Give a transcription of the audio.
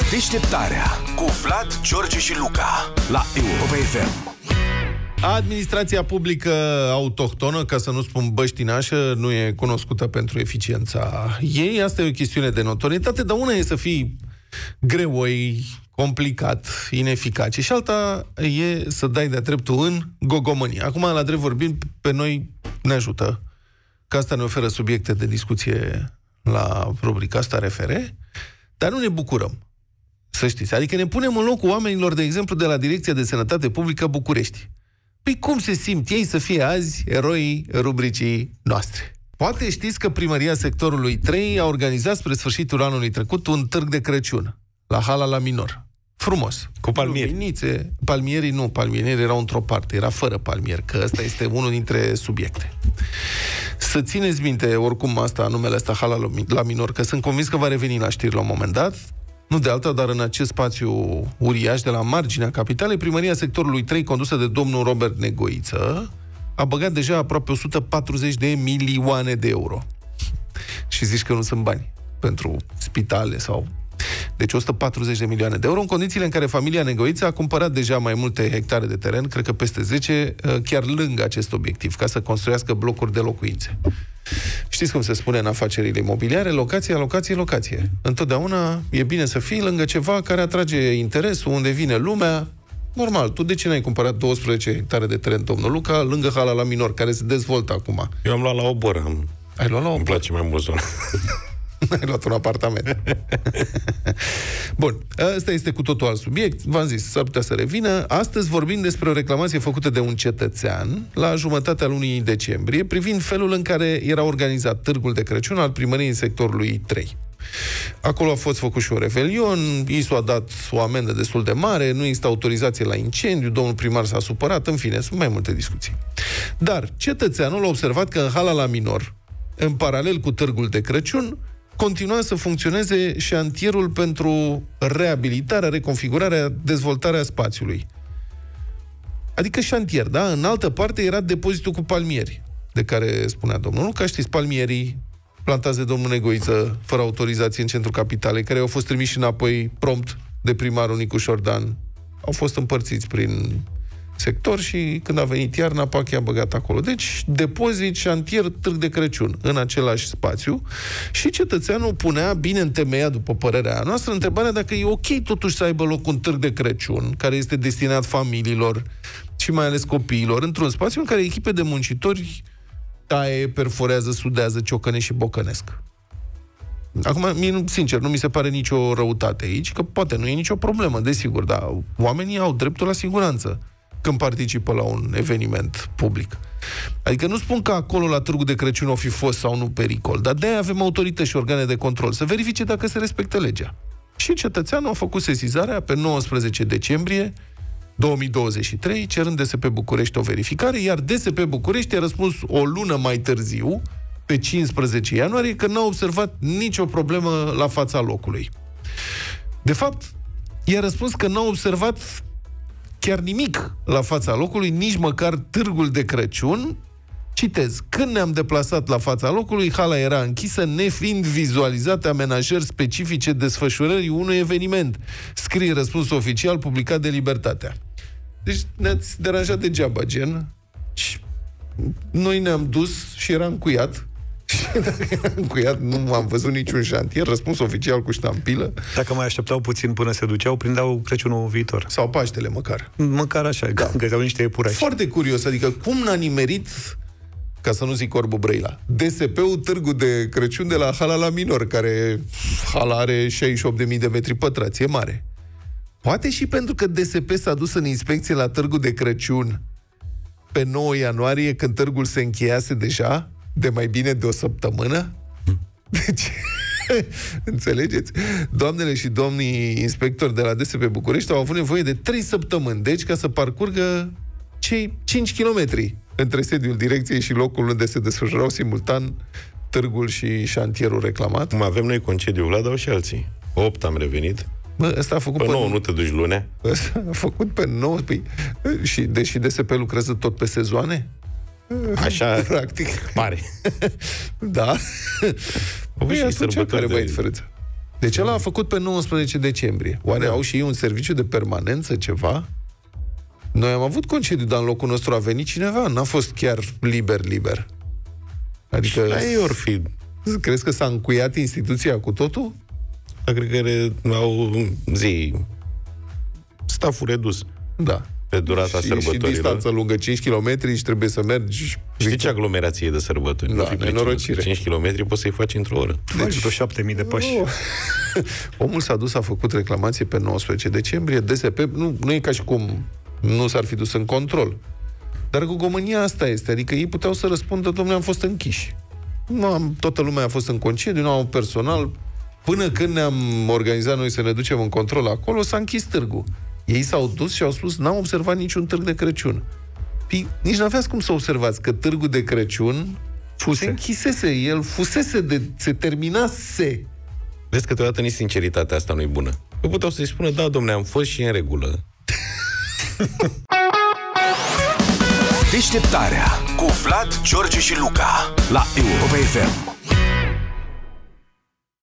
Deșteptarea cu Vlad, George și Luca la Europa FM. Administrația publică autohtonă, ca să nu spun băștinașă, nu e cunoscută pentru eficiența ei. Asta e o chestiune de notorietate, dar una e să fii greoi, complicat, ineficace și alta e să dai de-a dreptul în gogomănie. Acum, la drept vorbind, pe noi ne ajută, că asta ne oferă subiecte de discuție la rubrica asta RFR, dar nu ne bucurăm, să știți. Adică ne punem în locul oamenilor, de exemplu, de la Direcția de Sănătate Publică București. Păi cum se simt ei să fie azi eroii rubricii noastre? Poate știți că Primăria Sectorului 3 a organizat spre sfârșitul anului trecut un târg de Crăciun la Hala la Minor. Frumos. Cu palmieri. Luminițe. Palmierii nu, palmierii erau într-o parte, era fără palmieri, că ăsta este unul dintre subiecte. Să țineți minte, oricum, numele ăsta, Hala la Minor, că sunt convins că va reveni la știri la un moment dat. Nu de alta, dar în acest spațiu uriaș de la marginea capitalei, Primăria Sectorului 3, condusă de domnul Robert Negoiță, a băgat deja aproape 140 de milioane de euro. Și zici că nu sunt bani pentru spitale sau... Deci 140 de milioane de euro, în condițiile în care familia Negoiță a cumpărat deja mai multe hectare de teren, cred că peste 10, chiar lângă acest obiectiv, ca să construiască blocuri de locuințe. Știți cum se spune în afacerile imobiliare? Locație, locație, locație. Întotdeauna e bine să fii lângă ceva care atrage interesul, unde vine lumea. Normal, tu de ce n-ai cumpărat 12 hectare de teren, domnul Luca, lângă Hala la Minor, care se dezvoltă acum? Eu am luat la Obor. Ai luat la Obor? Îmi place mai mult zona. Ai luat un apartament. Bun, ăsta este cu totul alt subiect. V-am zis, s-ar putea să revină. Astăzi vorbim despre o reclamație făcută de un cetățean la jumătatea lunii decembrie, privind felul în care era organizat târgul de Crăciun al Primăriei Sectorului 3. Acolo a fost făcut și un revelion, i s-a dat o amendă destul de mare, nu există autorizație la incendiu, domnul primar s-a supărat, în fine, sunt mai multe discuții. Dar cetățeanul a observat că în Hala la Minor, în paralel cu târgul de Crăciun, continua să funcționeze șantierul pentru reabilitarea, reconfigurarea, dezvoltarea spațiului. Adică șantier, da? În altă parte era depozitul cu palmieri, de care spunea domnul Luca. Știți, palmierii plantați de domnul Negoiță, fără autorizație în centrul capitalei, care au fost trimiși înapoi prompt de primarul Nicu Șordan, au fost împărțiți prin sector și când a venit iarna, Pache a băgat acolo. Deci, depozit, șantier, târg de Crăciun în același spațiu și cetățeanul punea, bine întemeiat, după părerea noastră, întrebarea dacă e ok totuși să aibă loc un târg de Crăciun care este destinat familiilor și mai ales copiilor, într-un spațiu în care echipe de muncitori taie, perforează, sudează, ciocăne și bocănesc. Acum, mie, sincer, nu mi se pare nicio răutate aici, că poate nu e nicio problemă, desigur, dar oamenii au dreptul la siguranță când participă la un eveniment public. Adică nu spun că acolo, la târgul de Crăciun, o fi fost sau nu pericol, dar de-aia avem autorități și organe de control să verifice dacă se respectă legea. Și cetățeanul a făcut sesizarea pe 19 decembrie 2023, cerând DSP București o verificare, iar DSP București a răspuns o lună mai târziu, pe 15 ianuarie, că n-a observat nicio problemă la fața locului. De fapt, i-a răspuns că n-a observat chiar nimic la fața locului, nici măcar târgul de Crăciun. Citez: când ne-am deplasat la fața locului, hala era închisă, nefiind vizualizate amenajări specifice desfășurării unui eveniment. Scrie răspunsul oficial publicat de Libertatea. Deci ne-ați deranjat degeaba, gen. Și noi ne-am dus și era încuiat. Și dacă era încuiat, nu am văzut niciun șantier. Răspuns oficial cu ștampilă. Dacă mai așteptau puțin până se duceau, prindeau Crăciunul viitor. Sau Paștele, măcar. Măcar așa, da. Găseau niște iepurași. Foarte curios, adică cum n-a nimerit, ca să nu zic Corbu Brăila, DSP-ul târgul de Crăciun de la Hala la Minor, care hala are 68.000 de metri pătrați, e mare. Poate și pentru că DSP s-a dus în inspecție la târgul de Crăciun pe 9 ianuarie, când târgul se încheiase deja de mai bine de o săptămână? Deci, înțelegeți? Doamnele și domnii inspectori de la DSP București au avut nevoie de 3 săptămâni, deci, ca să parcurgă cei 5 kilometri între sediul direcției și locul unde se desfășurau simultan târgul și șantierul reclamat. Cum avem noi concediu, Vlad, au și alții. 8 am revenit. Bă, ăsta a făcut pe 9, nu te duci lunea. Ăsta a făcut pe 9. Și deși DSP lucrează tot pe sezoane? Așa, practic. pare. Da. Păi și atunci care mai e diferența? Deci ăla a făcut pe 19 decembrie. Oare au și ei un serviciu de permanență, ceva? Noi am avut concediu, dar în locul nostru a venit cineva. N-a fost chiar liber. Adică... ei or fi. Crezi că s-a încuiat instituția cu totul? Cred că au staful redus. Da. Pe durata sărbătorilor. Și distanță lungă, 5 km și trebuie să mergi. Știi ce aglomerație e de sărbători? Da, nenorocire. 5 km poți să-i faci într-o oră. Deci vreo 7.000 de pași. Omul s-a dus, a făcut reclamație pe 19 decembrie, DSP, nu e ca și cum nu s-ar fi dus în control. Dar gogomânia asta este, adică ei puteau să răspundă, domnule, am fost închiși. Toată lumea a fost în concediu, nu am personal. Până când ne-am organizat noi să ne ducem în control acolo, s-a închis târgul. Ei s-au dus și au spus, n-am observat niciun târg de Crăciun. Păi, nici n-aveați cum să observați că târgul de Crăciun se închisese, el se terminase. Vezi că câteodată nici sinceritatea asta nu e bună. Eu puteau să-i spună, da, domne, am fost și în regulă. Deșteptarea cu Vlad, George și Luca la Europa FM.